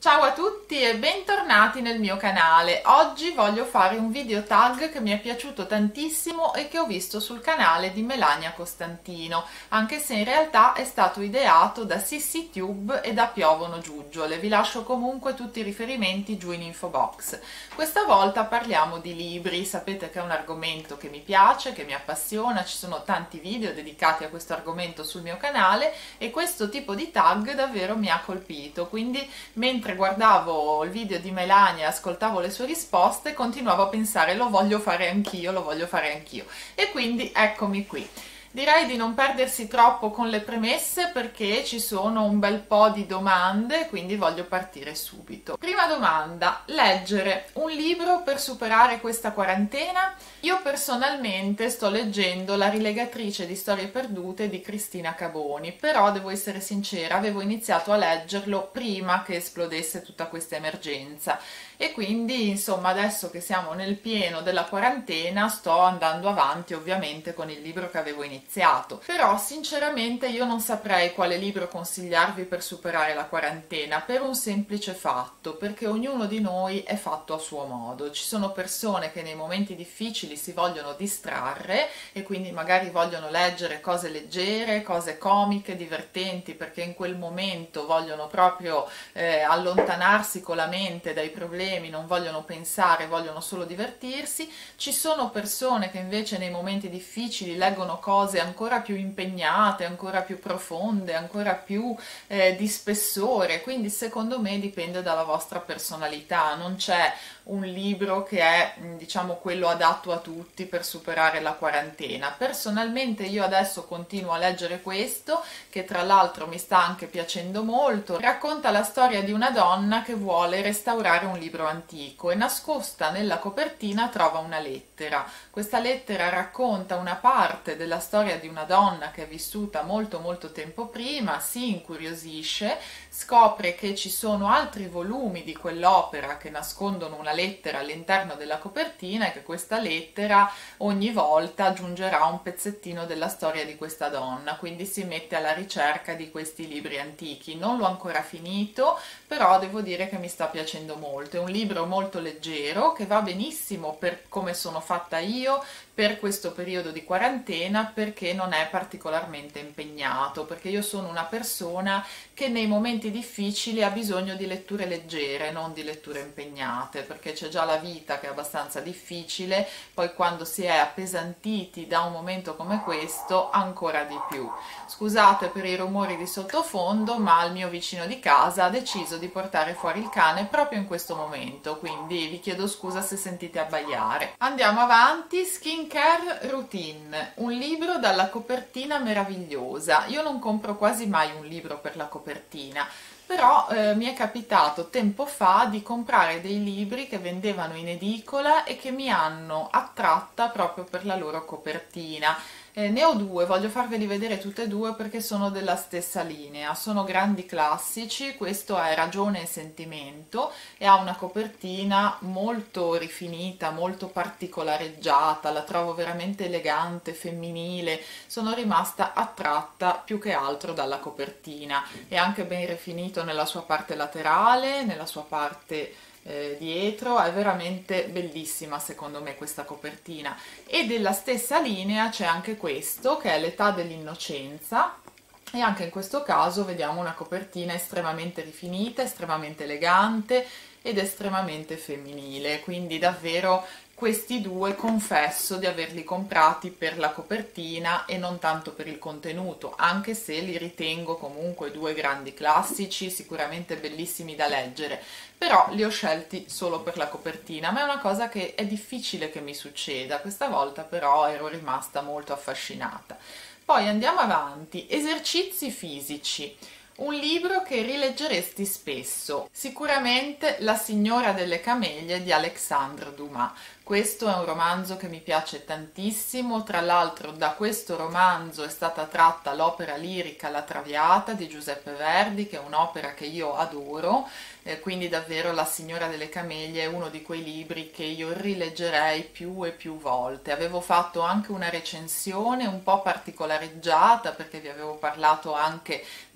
Ciao a tutti e bentornati nel mio canale. Oggi voglio fare un video tag che mi è piaciuto tantissimo e che ho visto sul canale di Melania Costantino, anche se in realtà è stato ideato da SissyTube e da Piovono Giuggiole. Vi lascio comunque tutti i riferimenti giù in info box. Questa volta parliamo di libri, sapete che è un argomento che mi piace, che mi appassiona, ci sono tanti video dedicati a questo argomento sul mio canale e questo tipo di tag davvero mi ha colpito, quindi mentre guardavo il video di Melania e ascoltavo le sue risposte continuavo a pensare lo voglio fare anch'io, lo voglio fare anch'io, e quindi eccomi qui. Direi di non perdersi troppo con le premesse perché ci sono un bel po' di domande, quindi voglio partire subito. Prima domanda: leggere un libro per superare questa quarantena? Io personalmente sto leggendo La rilegatrice di storie perdute di Cristina Caboni, però devo essere sincera, avevo iniziato a leggerlo prima che esplodesse tutta questa emergenza e quindi insomma adesso che siamo nel pieno della quarantena sto andando avanti ovviamente con il libro che avevo iniziato, però sinceramente io non saprei quale libro consigliarvi per superare la quarantena, per un semplice fatto, perché ognuno di noi è fatto a suo modo. Ci sono persone che nei momenti difficili si vogliono distrarre e quindi magari vogliono leggere cose leggere, cose comiche, divertenti, perché in quel momento vogliono proprio allontanarsi con la mente dai problemi, non vogliono pensare, vogliono solo divertirsi. Ci sono persone che invece nei momenti difficili leggono cose ancora più impegnate, ancora più profonde, ancora più di spessore, quindi secondo me dipende dalla vostra personalità, non c'è un libro che è diciamo quello adatto a tutti per superare la quarantena. Personalmente io adesso continuo a leggere questo, che tra l'altro mi sta anche piacendo molto. Racconta la storia di una donna che vuole restaurare un libro antico e nascosta nella copertina trova una lettera. Questa lettera racconta una parte della storia di una donna che è vissuta molto tempo prima, si incuriosisce, scopre che ci sono altri volumi di quell'opera che nascondono una lettera all'interno della copertina e che questa lettera ogni volta aggiungerà un pezzettino della storia di questa donna, quindi si mette alla ricerca di questi libri antichi. Non l'ho ancora finito, però devo dire che mi sta piacendo molto. È un libro molto leggero che va benissimo per come sono fatta io per questo periodo di quarantena, perché non è particolarmente impegnato, perché io sono una persona che nei momenti difficili ha bisogno di letture leggere, non di letture impegnate, perché c'è già la vita che è abbastanza difficile, poi quando si è appesantiti da un momento come questo ancora di più. Scusate per i rumori di sottofondo, ma il mio vicino di casa ha deciso di portare fuori il cane proprio in questo momento, quindi vi chiedo scusa se sentite abbaiare. Andiamo avanti. Skincare Routine, un libro dalla copertina meravigliosa. Io non compro quasi mai un libro per la copertina, però mi è capitato tempo fa di comprare dei libri che vendevano in edicola e che mi hanno attratta proprio per la loro copertina. Ne ho due, voglio farveli vedere tutte e due perché sono della stessa linea, sono grandi classici. Questo è Ragione e Sentimento e ha una copertina molto rifinita, molto particolareggiata, la trovo veramente elegante, femminile, sono rimasta attratta più che altro dalla copertina. È anche ben rifinito nella sua parte laterale, nella sua parte dietro, è veramente bellissima secondo me questa copertina. E della stessa linea c'è anche questo che è L'età dell'innocenza e anche in questo caso vediamo una copertina estremamente rifinita, estremamente elegante ed estremamente femminile, quindi davvero questi due confesso di averli comprati per la copertina e non tanto per il contenuto, anche se li ritengo comunque due grandi classici, sicuramente bellissimi da leggere, però li ho scelti solo per la copertina. Ma è una cosa che è difficile che mi succeda, questa volta però ero rimasta molto affascinata. Poi andiamo avanti. Esercizi fisici. Un libro che rileggeresti spesso, sicuramente La signora delle camelie di Alexandre Dumas. Questo è un romanzo che mi piace tantissimo, tra l'altro da questo romanzo è stata tratta l'opera lirica La Traviata di Giuseppe Verdi, che è un'opera che io adoro, quindi davvero La signora delle camelie è uno di quei libri che io rileggerei più e più volte. Avevo fatto anche una recensione un po' particolareggiata perché vi avevo parlato anche del legame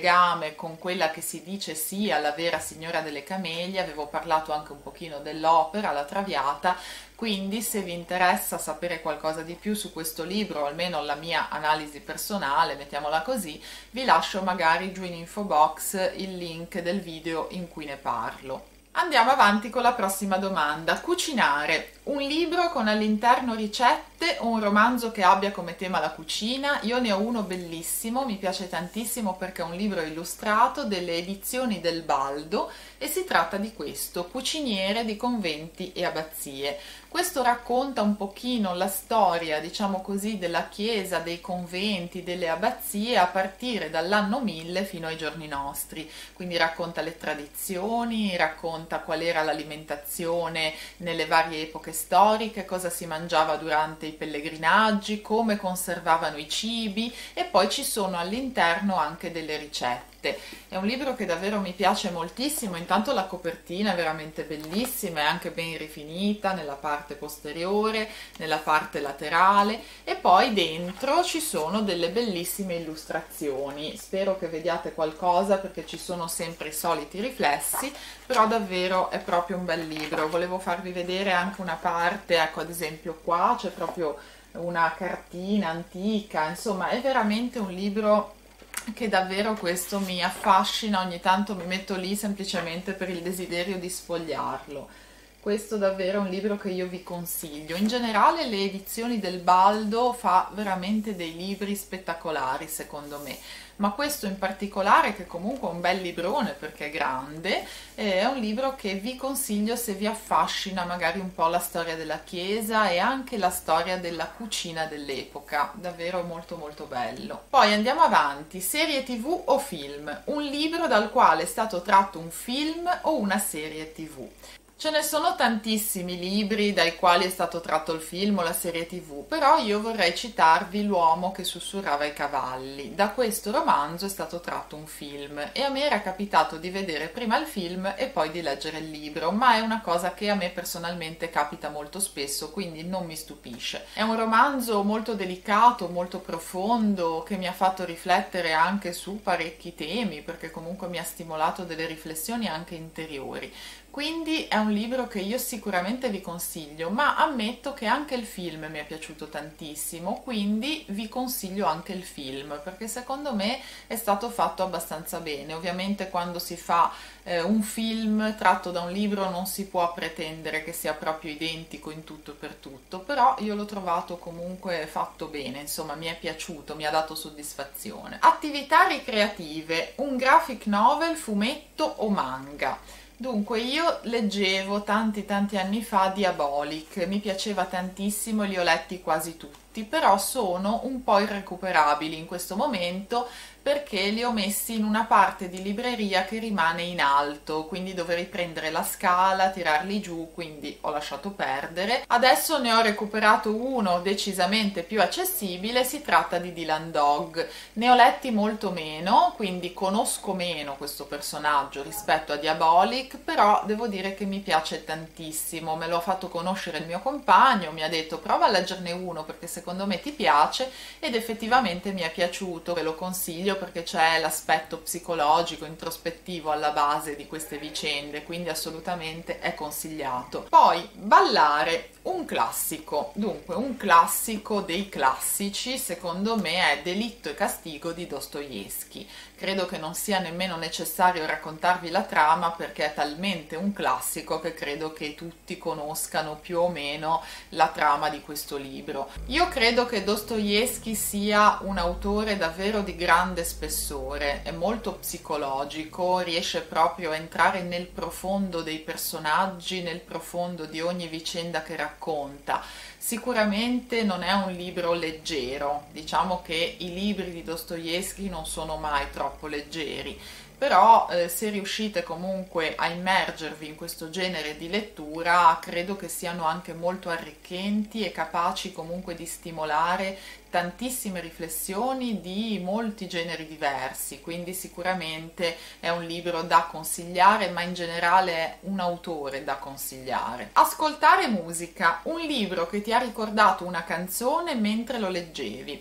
legame con quella che si dice sia la vera Signora delle Camelie. Avevo parlato anche un pochino dell'opera, La Traviata, quindi se vi interessa sapere qualcosa di più su questo libro, o almeno la mia analisi personale, mettiamola così, vi lascio magari giù in info box il link del video in cui ne parlo. Andiamo avanti con la prossima domanda. Cucinare. Un libro con all'interno ricette o un romanzo che abbia come tema la cucina? Io ne ho uno bellissimo, mi piace tantissimo perché è un libro illustrato delle edizioni del Baldo e si tratta di questo, Cuciniere di conventi e abbazie. Questo racconta un pochino la storia, diciamo così, della chiesa, dei conventi, delle abbazie a partire dall'anno 1000 fino ai giorni nostri. Quindi racconta le tradizioni, racconta qual era l'alimentazione nelle varie epoche storiche, cosa si mangiava durante i pellegrinaggi, come conservavano i cibi e poi ci sono all'interno anche delle ricette. È un libro che davvero mi piace moltissimo, intanto la copertina è veramente bellissima, è anche ben rifinita nella parte posteriore, nella parte laterale e poi dentro ci sono delle bellissime illustrazioni. Spero che vediate qualcosa perché ci sono sempre i soliti riflessi, però davvero è proprio un bel libro. Volevo farvi vedere anche una parte, ecco ad esempio qua c'è proprio una cartina antica, insomma è veramente un libro che davvero questo mi affascina, ogni tanto mi metto lì semplicemente per il desiderio di sfogliarlo. Questo davvero è un libro che io vi consiglio. In generale le edizioni del Baldo fa veramente dei libri spettacolari secondo me, ma questo in particolare, che comunque è un bel librone perché è grande, è un libro che vi consiglio se vi affascina magari un po' la storia della Chiesa e anche la storia della cucina dell'epoca, davvero molto molto bello. Poi andiamo avanti, serie TV o film? Un libro dal quale è stato tratto un film o una serie TV? Ce ne sono tantissimi libri dai quali è stato tratto il film o la serie TV, però io vorrei citarvi L'uomo che sussurrava ai cavalli. Da questo romanzo è stato tratto un film e a me era capitato di vedere prima il film e poi di leggere il libro, ma è una cosa che a me personalmente capita molto spesso, quindi non mi stupisce. È un romanzo molto delicato, molto profondo, che mi ha fatto riflettere anche su parecchi temi, perché comunque mi ha stimolato delle riflessioni anche interiori. Quindi è un libro che io sicuramente vi consiglio, ma ammetto che anche il film mi è piaciuto tantissimo, quindi vi consiglio anche il film, perché secondo me è stato fatto abbastanza bene. Ovviamente quando si fa un film tratto da un libro non si può pretendere che sia proprio identico in tutto e per tutto, però io l'ho trovato comunque fatto bene, insomma mi è piaciuto, mi ha dato soddisfazione. Attività ricreative, un graphic novel, fumetto o manga? Dunque, io leggevo tanti anni fa Diabolic, mi piaceva tantissimo e li ho letti quasi tutti, però sono un po' irrecuperabili in questo momento perché li ho messi in una parte di libreria che rimane in alto, quindi dovrei prendere la scala, tirarli giù, quindi ho lasciato perdere. Adesso ne ho recuperato uno decisamente più accessibile, si tratta di Dylan Dog. Ne ho letti molto meno, quindi conosco meno questo personaggio rispetto a Diabolic, però devo dire che mi piace tantissimo. Me lo ha fatto conoscere il mio compagno, mi ha detto prova a leggerne uno perché secondo me ti piace, ed effettivamente mi è piaciuto, ve lo consiglio perché c'è l'aspetto psicologico, introspettivo alla base di queste vicende, quindi assolutamente è consigliato. Poi ballare, un classico. Dunque, un classico dei classici secondo me è Delitto e castigo di Dostoevskij. Credo che non sia nemmeno necessario raccontarvi la trama perché è talmente un classico che credo che tutti conoscano più o meno la trama di questo libro. Io credo che Dostoevskij sia un autore davvero di grande spessore, è molto psicologico, riesce proprio a entrare nel profondo dei personaggi, nel profondo di ogni vicenda che racconta. Sicuramente non è un libro leggero, diciamo che i libri di Dostoevskij non sono mai troppo leggeri, però se riuscite comunque a immergervi in questo genere di lettura credo che siano anche molto arricchenti e capaci comunque di stimolare tantissime riflessioni di molti generi diversi, quindi sicuramente è un libro da consigliare, ma in generale è un autore da consigliare. Ascoltare musica, un libro che ti ha ricordato una canzone mentre lo leggevi.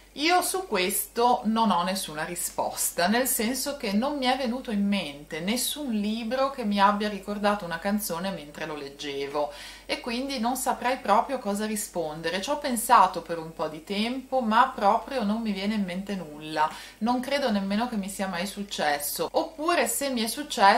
Io su questo non ho nessuna risposta, nel senso che non mi è venuto in mente nessun libro che mi abbia ricordato una canzone mentre lo leggevo e quindi non saprei proprio cosa rispondere. Ci ho pensato per un po' di tempo, ma proprio non mi viene in mente nulla. Non credo nemmeno che mi sia mai successo. Oppure se mi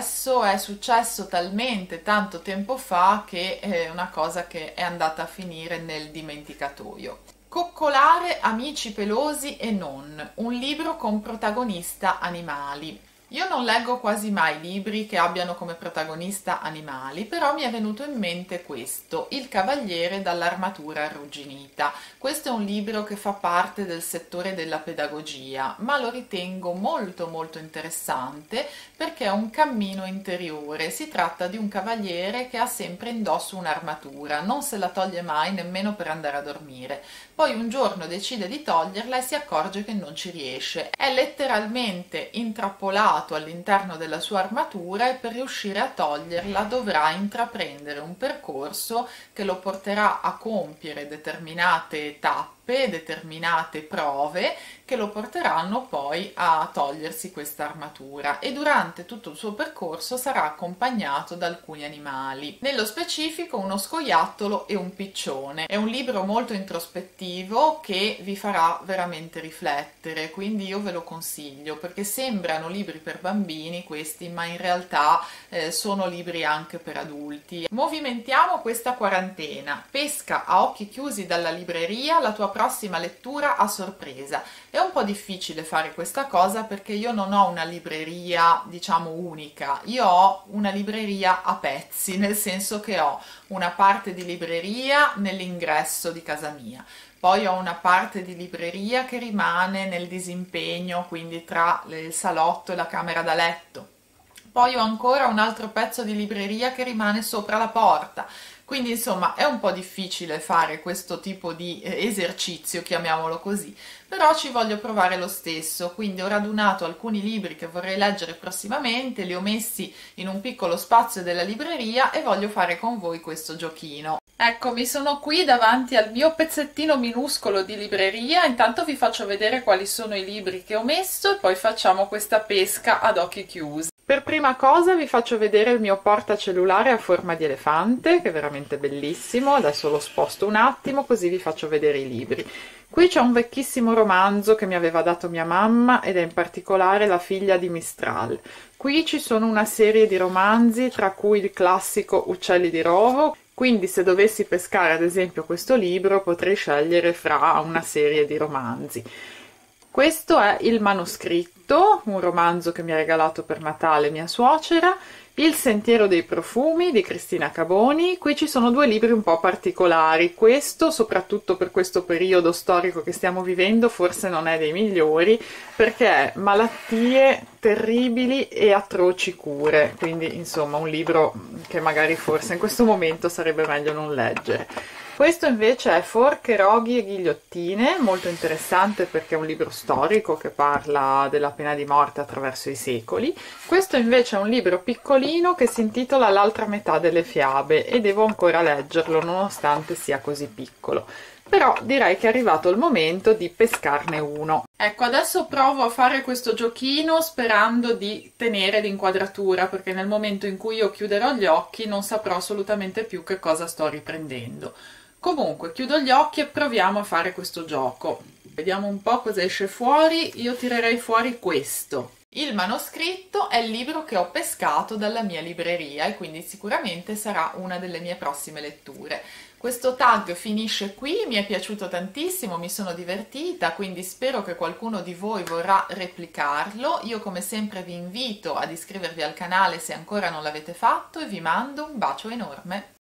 è successo talmente tanto tempo fa che è una cosa che è andata a finire nel dimenticatoio. Coccolare amici pelosi e non, un libro con protagonista animali. Io non leggo quasi mai libri che abbiano come protagonista animali, però mi è venuto in mente questo, Il Cavaliere dall'armatura arrugginita. Questo è un libro che fa parte del settore della pedagogia, ma lo ritengo molto molto interessante perché è un cammino interiore. Si tratta di un cavaliere che ha sempre indosso un'armatura, non se la toglie mai nemmeno per andare a dormire. Poi un giorno decide di toglierla e si accorge che non ci riesce. È letteralmente intrappolato all'interno della sua armatura e per riuscire a toglierla dovrà intraprendere un percorso che lo porterà a compiere determinate tappe, determinate prove che lo porteranno poi a togliersi questa armatura e durante tutto il suo percorso sarà accompagnato da alcuni animali, nello specifico uno scoiattolo e un piccione. È un libro molto introspettivo che vi farà veramente riflettere, quindi io ve lo consiglio perché sembrano libri per bambini questi, ma in realtà sono libri anche per adulti. Movimentiamo questa quarantena, pesca a occhi chiusi dalla libreria la tua prossima lettura a sorpresa. È un po' difficile fare questa cosa perché io non ho una libreria, diciamo, unica, io ho una libreria a pezzi, nel senso che ho una parte di libreria nell'ingresso di casa mia, poi ho una parte di libreria che rimane nel disimpegno, quindi tra il salotto e la camera da letto. Poi ho ancora un altro pezzo di libreria che rimane sopra la porta. Quindi insomma è un po' difficile fare questo tipo di esercizio, chiamiamolo così, però ci voglio provare lo stesso, quindi ho radunato alcuni libri che vorrei leggere prossimamente, li ho messi in un piccolo spazio della libreria e voglio fare con voi questo giochino. Eccomi, sono qui davanti al mio pezzettino minuscolo di libreria, intanto vi faccio vedere quali sono i libri che ho messo e poi facciamo questa pesca ad occhi chiusi. Per prima cosa vi faccio vedere il mio portacellulare a forma di elefante, che è veramente bellissimo. Adesso lo sposto un attimo così vi faccio vedere i libri. Qui c'è un vecchissimo romanzo che mi aveva dato mia mamma ed è in particolare La figlia di Mistral. Qui ci sono una serie di romanzi, tra cui il classico Uccelli di rovo. Quindi se dovessi pescare ad esempio questo libro potrei scegliere fra una serie di romanzi. Questo è Il manoscritto, un romanzo che mi ha regalato per Natale mia suocera, Il sentiero dei profumi di Cristina Caboni. Qui ci sono due libri un po' particolari, questo soprattutto per questo periodo storico che stiamo vivendo forse non è dei migliori perché è Malattie terribili e atroci cure, quindi insomma un libro che magari forse in questo momento sarebbe meglio non leggere. Questo invece è Forche, roghi e ghigliottine, molto interessante perché è un libro storico che parla della pena di morte attraverso i secoli. Questo invece è un libro piccolino che si intitola L'altra metà delle fiabe e devo ancora leggerlo nonostante sia così piccolo. Però direi che è arrivato il momento di pescarne uno. Ecco, adesso provo a fare questo giochino sperando di tenere l'inquadratura perché nel momento in cui io chiuderò gli occhi non saprò assolutamente più che cosa sto riprendendo. Comunque, chiudo gli occhi e proviamo a fare questo gioco. Vediamo un po' cosa esce fuori. Io tirerei fuori questo. Il manoscritto è il libro che ho pescato dalla mia libreria e quindi sicuramente sarà una delle mie prossime letture. Questo tag finisce qui, mi è piaciuto tantissimo, mi sono divertita, quindi spero che qualcuno di voi vorrà replicarlo. Io come sempre vi invito ad iscrivervi al canale se ancora non l'avete fatto e vi mando un bacio enorme.